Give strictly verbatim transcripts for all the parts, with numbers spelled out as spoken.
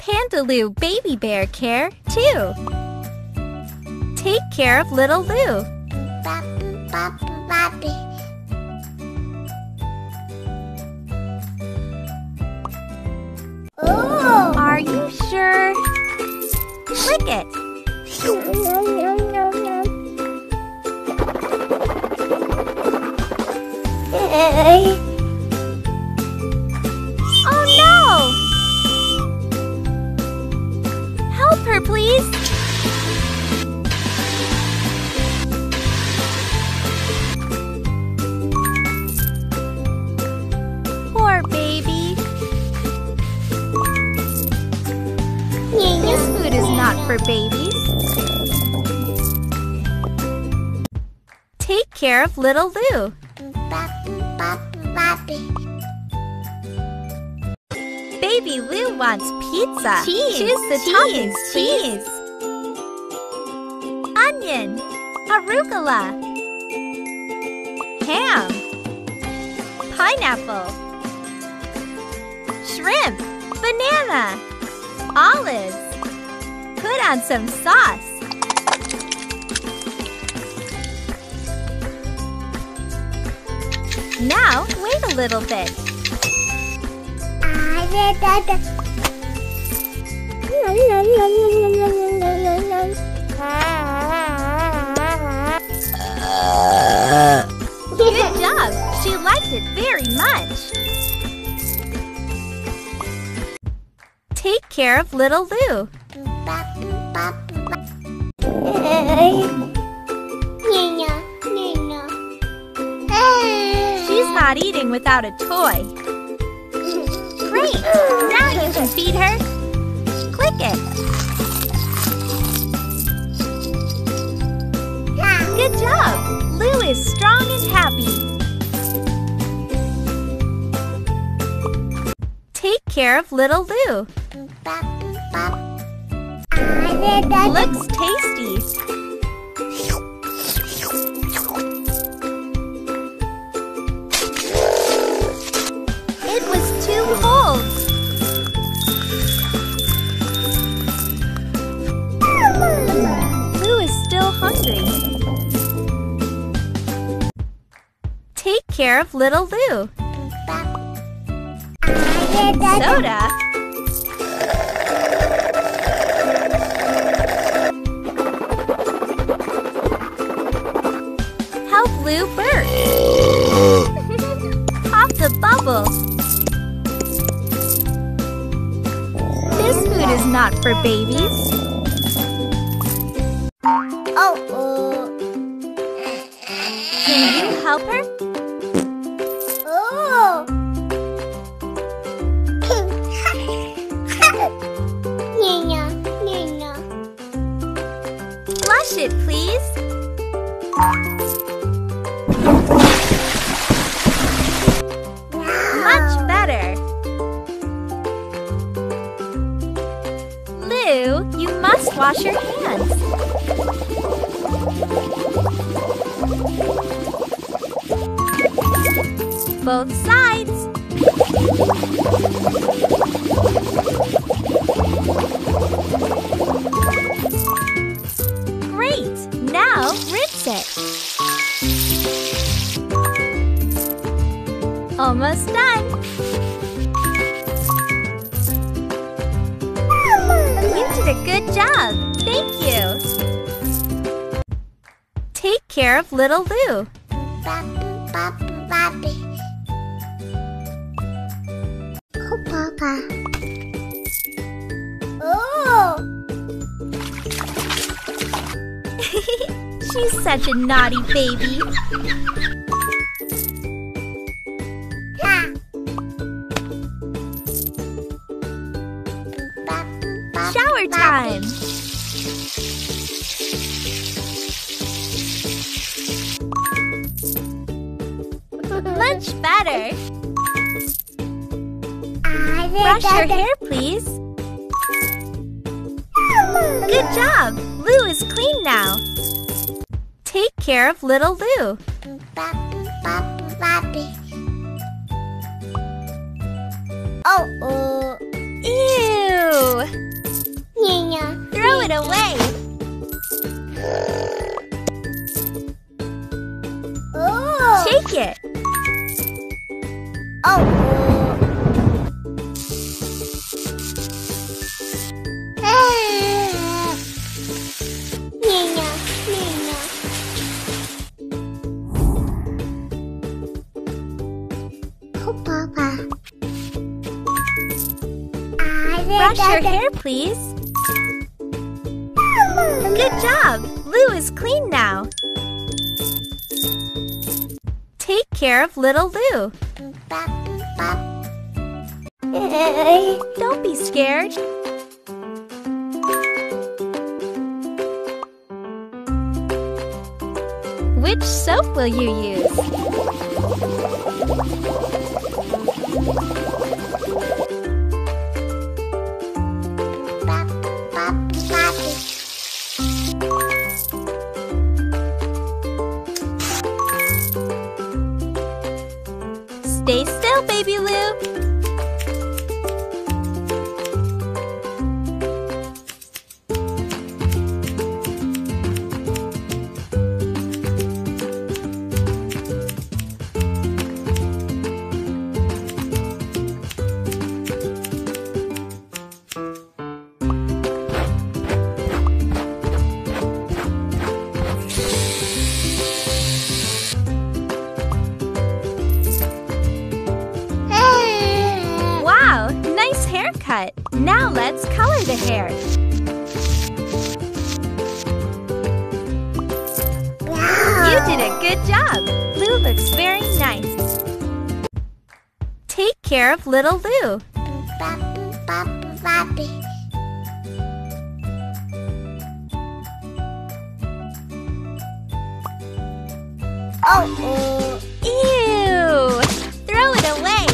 Panda Lou Baby Bear Care too. Take care of little Lou. Oh. Are you sure? Click it. Oh no! Help her, please. Poor baby. This food is not for babies. Take care of little Lou. Baby Lou wants pizza. Cheese. Choose the Cheese. toppings, please. Cheese. Onion, arugula, ham, pineapple, shrimp, banana, olives. Put on some sauce. Now, wait a little bit. Good job! She liked it very much. Take care of little Lou. She's not eating without a toy. Great! Now you can feed her. Click it. Good job! Lou is strong and happy. Take care of little Lou. Looks tasty. It was too cold. Lou is still hungry. Take care of little Lou. Soda? Help Lou burp. Pop the bubble. This food is not for babies. Oh. Can you help her? Oh. Flush it, please. Much better. Lou, you must wash your hands. Both sides. Great! Now rinse it. Almost done. You did a good job. Thank you. Take care of little Lou. Oh, Papa. Oh. She's such a naughty baby. Shower time. Much better. Brush your hair, please. Good job. Lou is clean now. Take care of little Lou. Oh, oh. Ew! Brush your hair, please. Good job! Lou is clean now. Take care of little Lou. Don't be scared. Which soap will you use? Stay still, baby Lou. Haircut. Now let's color the hair. You did a good job. Lou looks very nice. Take care of little Lou. Oh. Ew! Throw it away.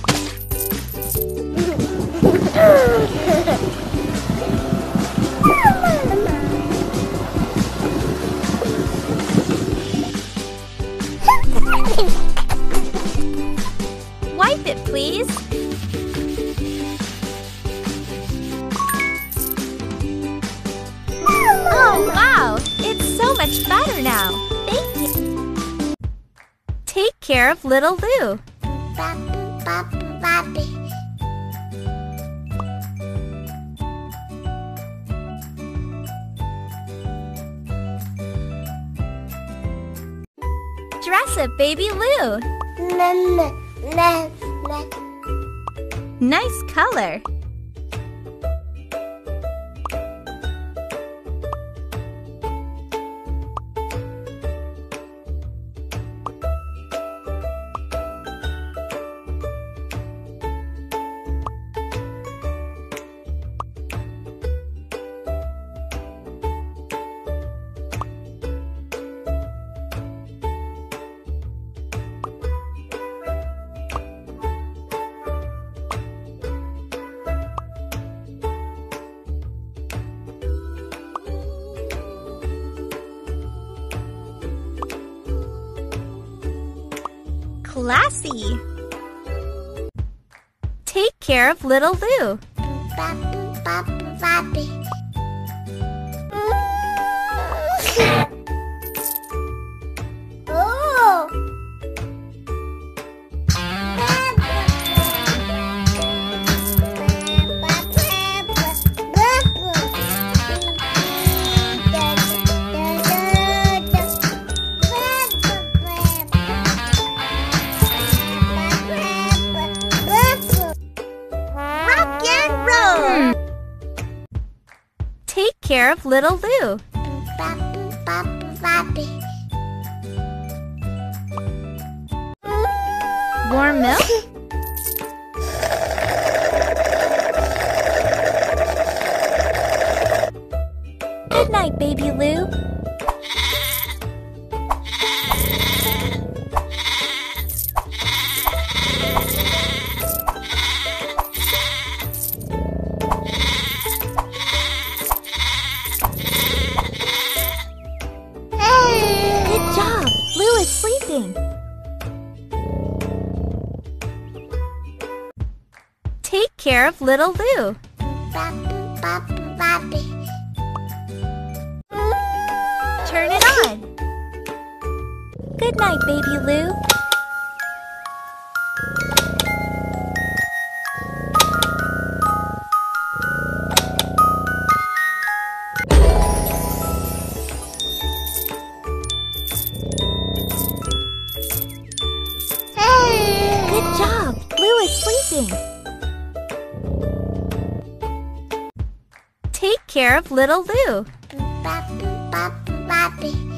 Wipe it, please. Oh, wow! It's so much better now. Thank you. Take care of little Lou. Dress up baby Lou. Nice color. Classy. Take care of little Lou. Take care of little Lou. Warm milk? Good night, baby Lou. Lou is sleeping. Take care of little Lou. Turn it on. Good night, baby Lou. Good job! Lou is sleeping. care of little Lou. Bobby, Bobby, Bobby.